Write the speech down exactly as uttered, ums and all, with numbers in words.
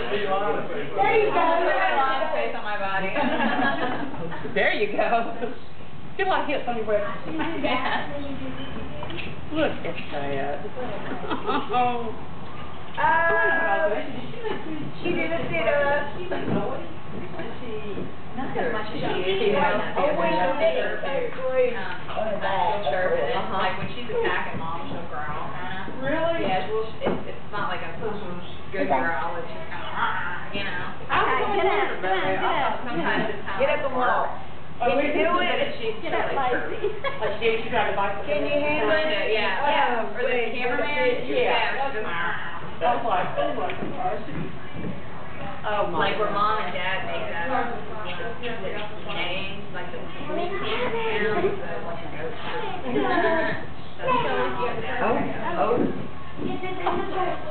There you go. Long face on my body. There you go. Get a lot of hits on your breath. Yeah. Look at that. Oh. Uh, she did a sit up. Not as much as she She is. did like, oh, wait a minute, basically. Sure, but then, like, when she's attacking mom, she'll growl, kind of. Really? Yeah, well, it's, it's not like a good growl, it's just kind of, you know. Okay, get up, come on, get up. Sometimes it's kind of. Get up and walk. Oh, Can you do it? She's Get up, really Lacey. Like she gave you tried to bite the Can you handle Kind of, it? yeah, Oh, yeah. Or the wait, cameraman, yeah. yeah, she goes, That's like, oh my gosh. Oh my. like where mom and dad make that, you know, the names, like the bleep sounds, like a goat. Oh, oh.